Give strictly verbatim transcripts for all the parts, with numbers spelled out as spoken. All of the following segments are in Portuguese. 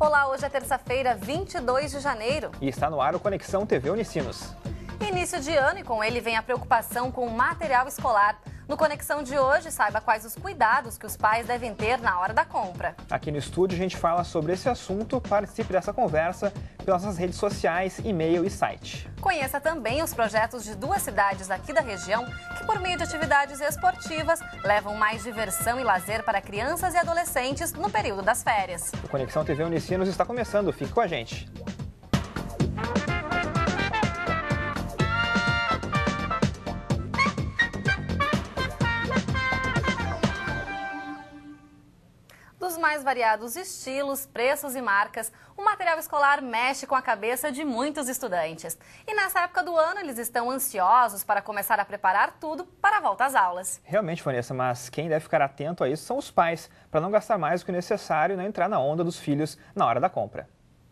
Olá, hoje é terça-feira, vinte e dois de janeiro. E está no ar o Conexão T V Unicinos. Início de ano e com ele vem a preocupação com o material escolar. No Conexão de hoje, saiba quais os cuidados que os pais devem ter na hora da compra. Aqui no estúdio a gente fala sobre esse assunto. Participe dessa conversa pelas nossas redes sociais, e-mail e site. Conheça também os projetos de duas cidades aqui da região que, por meio de atividades esportivas, levam mais diversão e lazer para crianças e adolescentes no período das férias. O Conexão T V Unicinos está começando. Fique com a gente. Dos mais variados estilos, preços e marcas, o material escolar mexe com a cabeça de muitos estudantes. E nessa época do ano, eles estão ansiosos para começar a preparar tudo para a volta às aulas. Realmente, Vanessa, mas quem deve ficar atento a isso são os pais, para não gastar mais do que o necessário e não entrar na onda dos filhos na hora da compra.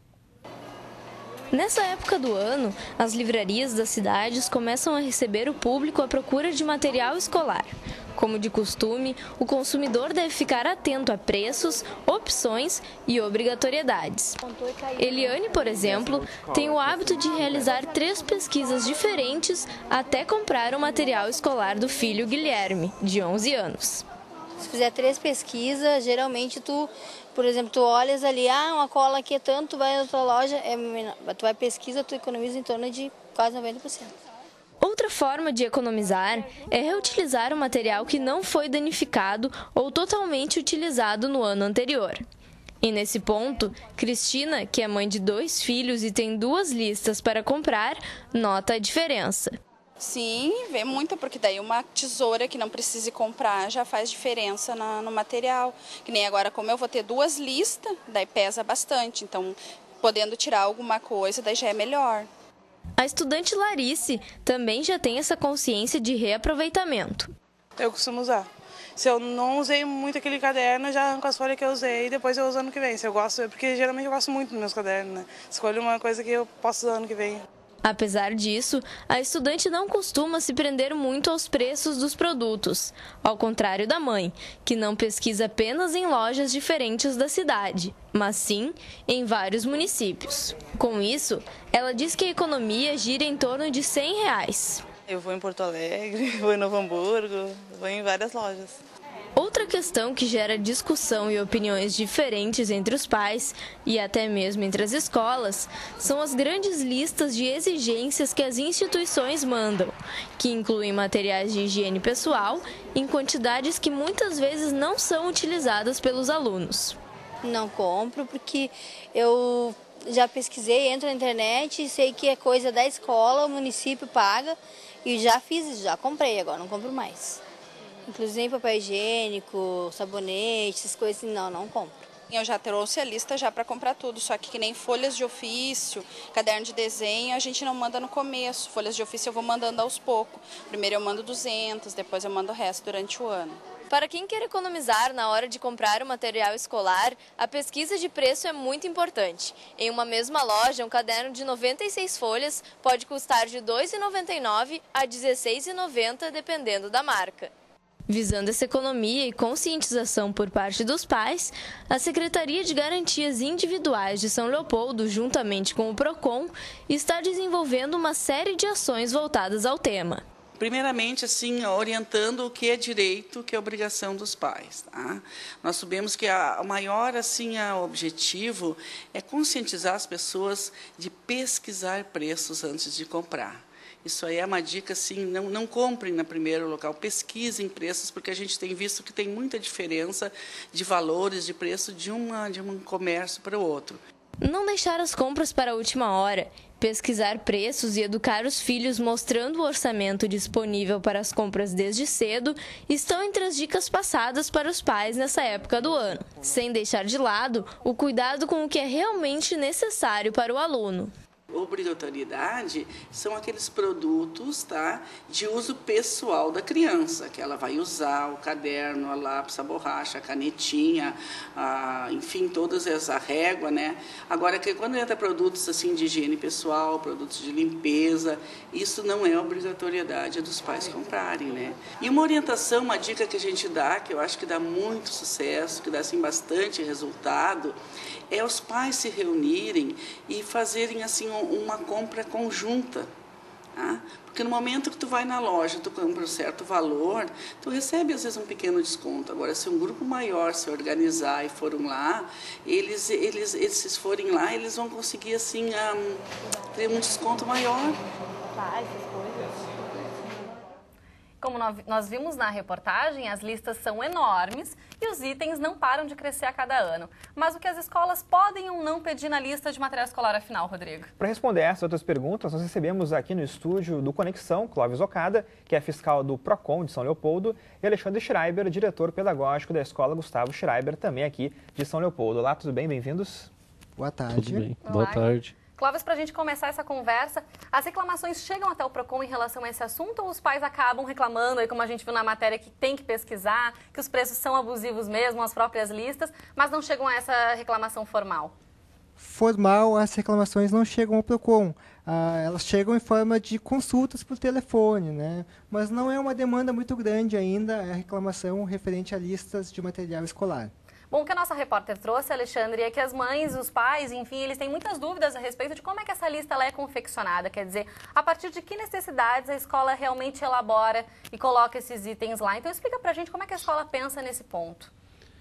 Nessa época do ano, as livrarias das cidades começam a receber o público à procura de material escolar. Como de costume, o consumidor deve ficar atento a preços, opções e obrigatoriedades. Eliane, por exemplo, tem o hábito de realizar três pesquisas diferentes até comprar o material escolar do filho Guilherme, de onze anos. Se fizer três pesquisas, geralmente tu, por exemplo, tu olhas ali, ah, uma cola aqui é tanto, tu vai na tua loja, é, tu vai pesquisa, tu economiza em torno de quase noventa por cento. Outra forma de economizar é reutilizar o material que não foi danificado ou totalmente utilizado no ano anterior. E nesse ponto, Cristina, que é mãe de dois filhos e tem duas listas para comprar, nota a diferença. Sim, vê muito, porque daí uma tesoura que não precise comprar já faz diferença na, no material. Que nem agora, como eu vou ter duas listas, daí pesa bastante. Então, podendo tirar alguma coisa, daí já é melhor. A estudante Larice também já tem essa consciência de reaproveitamento. Eu costumo usar. Se eu não usei muito aquele caderno, eu já arranco as folhas que eu usei e depois eu uso ano que vem. Se eu gosto, porque geralmente eu gosto muito dos meus cadernos, né? Escolho uma coisa que eu posso usar ano que vem. Apesar disso, a estudante não costuma se prender muito aos preços dos produtos, ao contrário da mãe, que não pesquisa apenas em lojas diferentes da cidade, mas sim em vários municípios. Com isso, ela diz que a economia gira em torno de cem reais. Eu vou em Porto Alegre, vou em Novo Hamburgo, vou em várias lojas. Outra questão que gera discussão e opiniões diferentes entre os pais e até mesmo entre as escolas são as grandes listas de exigências que as instituições mandam, que incluem materiais de higiene pessoal em quantidades que muitas vezes não são utilizadas pelos alunos. Não compro porque eu já pesquisei, entro na internet e sei que é coisa da escola, o município paga e já fiz, já comprei, agora não compro mais. Inclusive papel higiênico, sabonete, essas coisas assim, não, não compro. Eu já trouxe a lista já para comprar tudo, só que que nem folhas de ofício, caderno de desenho, a gente não manda no começo. Folhas de ofício eu vou mandando aos poucos. Primeiro eu mando duzentos, depois eu mando o resto durante o ano. Para quem quer economizar na hora de comprar o material escolar, a pesquisa de preço é muito importante. Em uma mesma loja, um caderno de noventa e seis folhas pode custar de dois reais e noventa e nove centavos a dezesseis reais e noventa centavos, dependendo da marca. Visando essa economia e conscientização por parte dos pais, a Secretaria de Garantias Individuais de São Leopoldo, juntamente com o Procon, está desenvolvendo uma série de ações voltadas ao tema. Primeiramente, assim, orientando o que é direito, o que é obrigação dos pais. Tá? Nós sabemos que o maior assim, a objetivo é conscientizar as pessoas de pesquisar preços antes de comprar. Isso aí é uma dica, assim, não, não comprem no primeiro local, pesquisem preços, porque a gente tem visto que tem muita diferença de valores, de preço de, uma, de um comércio para o outro. Não deixar as compras para a última hora, pesquisar preços e educar os filhos mostrando o orçamento disponível para as compras desde cedo estão entre as dicas passadas para os pais nessa época do ano, sem deixar de lado o cuidado com o que é realmente necessário para o aluno. Obrigatoriedade são aqueles produtos, tá, de uso pessoal da criança, que ela vai usar o caderno, a lápis, a borracha, a canetinha, a, enfim, todas essa régua, né? Agora, que quando entra produtos assim de higiene pessoal, produtos de limpeza, isso não é obrigatoriedade dos pais comprarem, né? E uma orientação, uma dica que a gente dá, que eu acho que dá muito sucesso, que dá assim bastante resultado, é os pais se reunirem e fazerem assim uma compra conjunta. Tá? Porque no momento que tu vai na loja, tu compra um certo valor, tu recebe às vezes um pequeno desconto. Agora, se um grupo maior se organizar e foram lá, eles, eles, eles se forem lá, eles vão conseguir assim um, ter um desconto maior. Como nós vimos na reportagem, as listas são enormes e os itens não param de crescer a cada ano. Mas o que as escolas podem ou não pedir na lista de material escolar afinal, Rodrigo? Para responder essas outras perguntas, nós recebemos aqui no estúdio do Conexão, Clóvis Okada, que é fiscal do Procon de São Leopoldo, e Alexandre Schreiber, diretor pedagógico da Escola Gustavo Schreiber, também aqui de São Leopoldo. Olá, tudo bem? Bem-vindos. Boa tarde. Tudo bem. Olá. Boa tarde. Clóvis, para a gente começar essa conversa, as reclamações chegam até o Procon em relação a esse assunto ou os pais acabam reclamando, aí como a gente viu na matéria, que tem que pesquisar, que os preços são abusivos mesmo, as próprias listas, mas não chegam a essa reclamação formal? Formal, as reclamações não chegam ao Procon. Ah, elas chegam em forma de consultas por telefone, né? Mas não é uma demanda muito grande ainda a reclamação referente a listas de material escolar. Bom, o que a nossa repórter trouxe, Alexandre, é que as mães, os pais, enfim, eles têm muitas dúvidas a respeito de como é que essa lista ela é confeccionada. Quer dizer, a partir de que necessidades a escola realmente elabora e coloca esses itens lá. Então, explica pra gente como é que a escola pensa nesse ponto.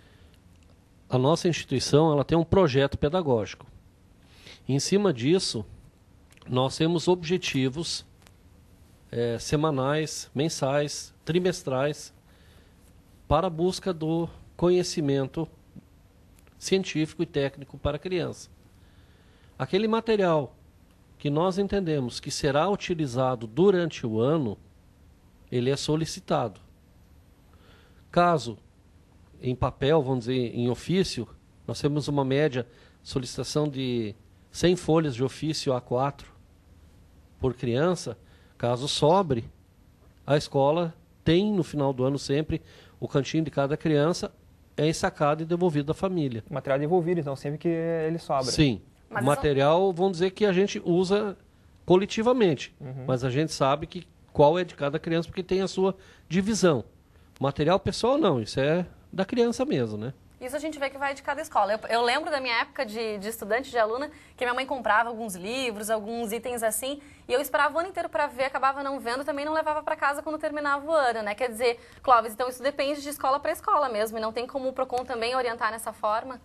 A nossa instituição ela tem um projeto pedagógico. Em cima disso, nós temos objetivos é, semanais, mensais, trimestrais, para a busca do conhecimento científico e técnico para a criança. Aquele material que nós entendemos que será utilizado durante o ano, ele é solicitado. Caso em papel, vamos dizer, em ofício, nós temos uma média solicitação de cem folhas de ofício A quatro por criança. Caso sobre, a escola tem no final do ano sempre o cantinho de cada criança é ensacado e devolvido à família. O material devolvido, então, sempre que ele sobra. Sim. Mas o material, vamos dizer que a gente usa coletivamente, uhum. mas a gente sabe que qual é de cada criança, porque tem a sua divisão. Material pessoal, não, isso é da criança mesmo, né? Isso a gente vê que vai de cada escola. Eu, eu lembro da minha época de, de estudante, de aluna, que minha mãe comprava alguns livros, alguns itens assim, e eu esperava o ano inteiro para ver, acabava não vendo, também não levava para casa quando terminava o ano, né? Quer dizer, Clóvis, então isso depende de escola para escola mesmo, e não tem como o Procon também orientar nessa forma?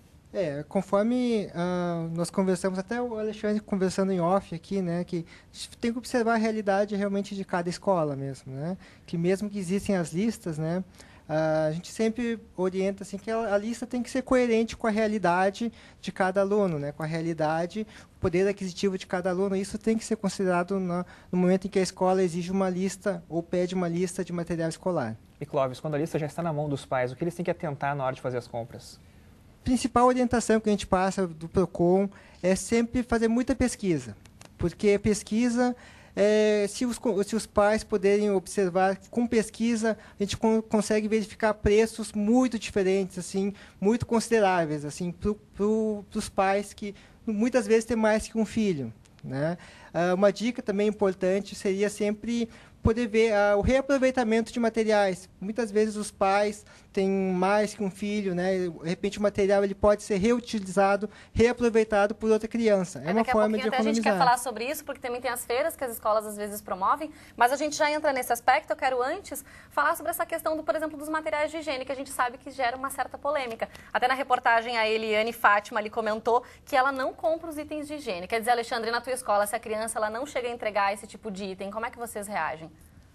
É, conforme uh, nós conversamos, até o Alexandre conversando em off aqui, né, que a gente tem que observar a realidade realmente de cada escola mesmo, né? Que mesmo que existem as listas, né, Uh, a gente sempre orienta assim, que a, a lista tem que ser coerente com a realidade de cada aluno, né? Com a realidade, o poder aquisitivo de cada aluno. Isso tem que ser considerado no, no momento em que a escola exige uma lista ou pede uma lista de material escolar. E, Clóvis, quando a lista já está na mão dos pais, o que eles têm que atentar na hora de fazer as compras? A principal orientação que a gente passa do Procon é sempre fazer muita pesquisa, porque a pesquisa... É, se, os, se os pais puderem observar, com pesquisa, a gente con consegue verificar preços muito diferentes, assim, muito consideráveis, assim, para pro, os pais que muitas vezes têm mais que um filho, né? Ah, uma dica também importante seria sempre poder ver ah, o reaproveitamento de materiais. Muitas vezes os pais têm mais que um filho, né? De repente o material ele pode ser reutilizado, reaproveitado por outra criança. É, é uma forma de economizar. Até a gente quer falar sobre isso, porque também tem as feiras que as escolas às vezes promovem, mas a gente já entra nesse aspecto. Eu quero antes falar sobre essa questão, do, por exemplo, dos materiais de higiene, que a gente sabe que gera uma certa polêmica. Até na reportagem a Eliane Fátima ali comentou que ela não compra os itens de higiene. Quer dizer, Alexandre, na tua escola, se a criança ela não chega a entregar esse tipo de item, como é que vocês reagem?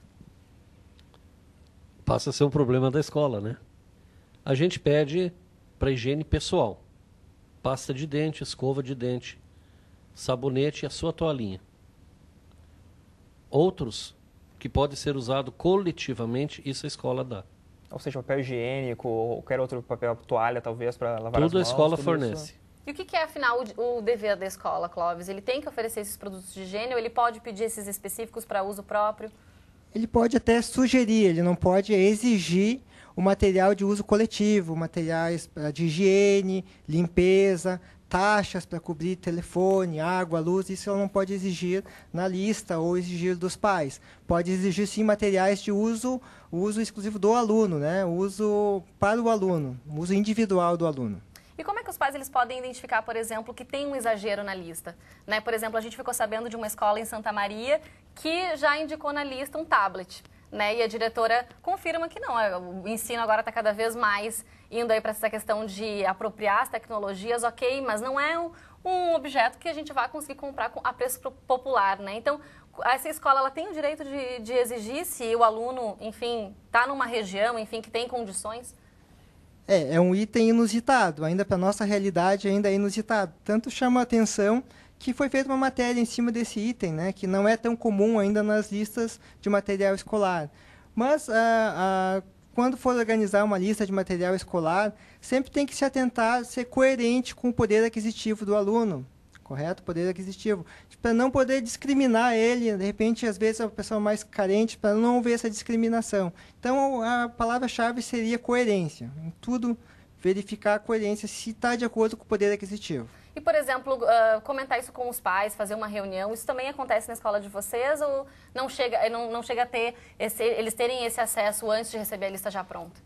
Passa a ser um problema da escola, né? A gente pede para higiene pessoal. Pasta de dente, escova de dente, sabonete e a sua toalhinha. Outros que pode ser usado coletivamente, isso a escola dá. Ou seja, papel higiênico, ou qualquer outro papel, toalha talvez, para lavar as mãos. Tudo a escola tudo fornece. Isso. E o que é, afinal, o dever da escola, Clóvis? Ele tem que oferecer esses produtos de higiene ou ele pode pedir esses específicos para uso próprio? Ele pode até sugerir, ele não pode exigir o material de uso coletivo, materiais de higiene, limpeza, taxas para cobrir telefone, água, luz, isso ela não pode exigir na lista ou exigir dos pais. Pode exigir, sim, materiais de uso, uso exclusivo do aluno, né? Uso para o aluno, uso individual do aluno. E como é que os pais eles podem identificar, por exemplo, que tem um exagero na lista? Né? Por exemplo, a gente ficou sabendo de uma escola em Santa Maria que já indicou na lista um tablet. Né? E a diretora confirma que não, o ensino agora está cada vez mais indo aí para essa questão de apropriar as tecnologias, ok, mas não é um, um objeto que a gente vai conseguir comprar a preço popular, né? Então, essa escola ela tem o direito de, de exigir se o aluno, enfim, está numa região, enfim, que tem condições? É, é um item inusitado, ainda para a nossa realidade ainda é inusitado. Tanto chama a atenção que foi feita uma matéria em cima desse item, né, que não é tão comum ainda nas listas de material escolar. Mas, ah, ah, quando for organizar uma lista de material escolar, sempre tem que se atentar a ser coerente com o poder aquisitivo do aluno, correto? Poder aquisitivo. Para não poder discriminar ele, de repente, às vezes, a pessoa mais carente, para não haver essa discriminação. Então, a palavra-chave seria coerência. Em tudo, verificar a coerência, se está de acordo com o poder aquisitivo. E, por exemplo, uh, comentar isso com os pais, fazer uma reunião, isso também acontece na escola de vocês ou não chega, não, não chega a ter esse, eles terem esse acesso antes de receber a lista já pronta?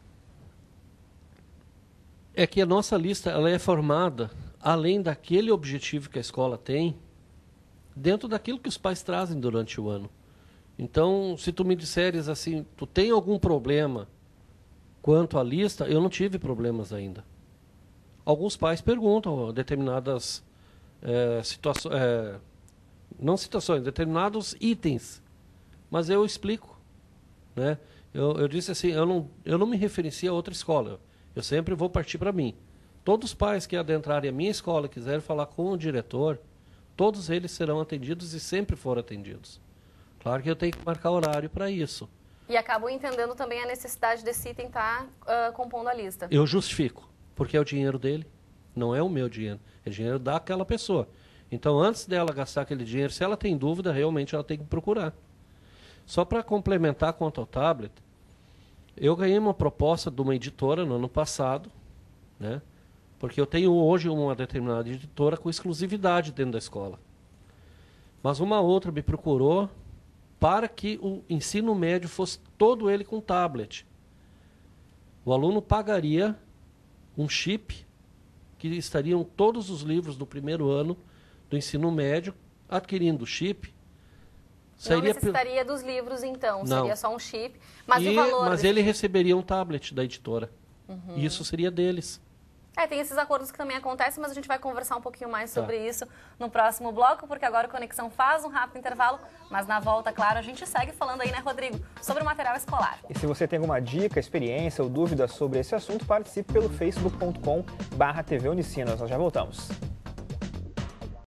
É que a nossa lista ela é formada, além daquele objetivo que a escola tem, dentro daquilo que os pais trazem durante o ano. Então, se tu me disseres assim, tu tem algum problema quanto à lista, eu não tive problemas ainda. Alguns pais perguntam determinadas é, situações, é, não situações, determinados itens, mas eu explico, né? Eu, eu disse assim, eu não, eu não me referencio a outra escola, eu sempre vou partir para mim. Todos os pais que adentrarem a minha escola e quiserem falar com o diretor, todos eles serão atendidos e sempre foram atendidos. Claro que eu tenho que marcar horário para isso. E acabam entendendo também a necessidade desse item estar uh, compondo a lista. Eu justifico. Porque é o dinheiro dele, não é o meu dinheiro, é o dinheiro daquela pessoa. Então, antes dela gastar aquele dinheiro, se ela tem dúvida, realmente ela tem que procurar. Só para complementar quanto ao tablet, eu ganhei uma proposta de uma editora no ano passado, né? Porque eu tenho hoje uma determinada editora com exclusividade dentro da escola. Mas uma outra me procurou para que o ensino médio fosse todo ele com tablet. O aluno pagaria um chip que estariam todos os livros do primeiro ano do ensino médio, adquirindo o chip. Não necessitaria dos livros, então, Não. seria só um chip. Mas e, o valor... Mas ele receberia um tablet da editora. Uhum. E isso seria deles. É, tem esses acordos que também acontecem, mas a gente vai conversar um pouquinho mais sobre tá. isso no próximo bloco, porque agora o Conexão faz um rápido intervalo, mas na volta, claro, a gente segue falando aí, né, Rodrigo, sobre o material escolar. E se você tem alguma dica, experiência ou dúvida sobre esse assunto, participe pelo facebook ponto com barra T V Unicinos. Nós já voltamos.